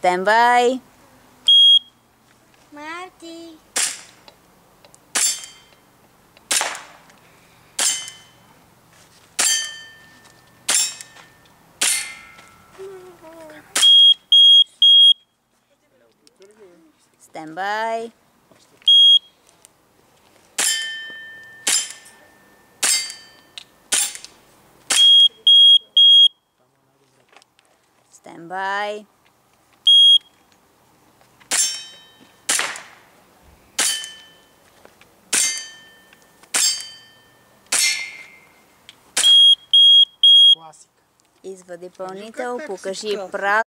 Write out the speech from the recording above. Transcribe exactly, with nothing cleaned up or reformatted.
Stand by. Marty. Stand by. Stand by. Класика. Извади пълнител, покажи прав.